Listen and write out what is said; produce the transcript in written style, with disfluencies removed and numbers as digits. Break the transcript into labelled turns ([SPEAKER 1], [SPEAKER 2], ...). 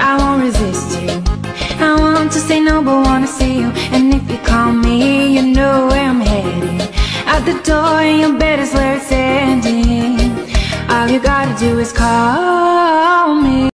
[SPEAKER 1] I won't resist you. I want to say no but wanna see you. And if you call me, you know where I'm heading. Out the door and your bed is where it's ending. All you gotta do is call me.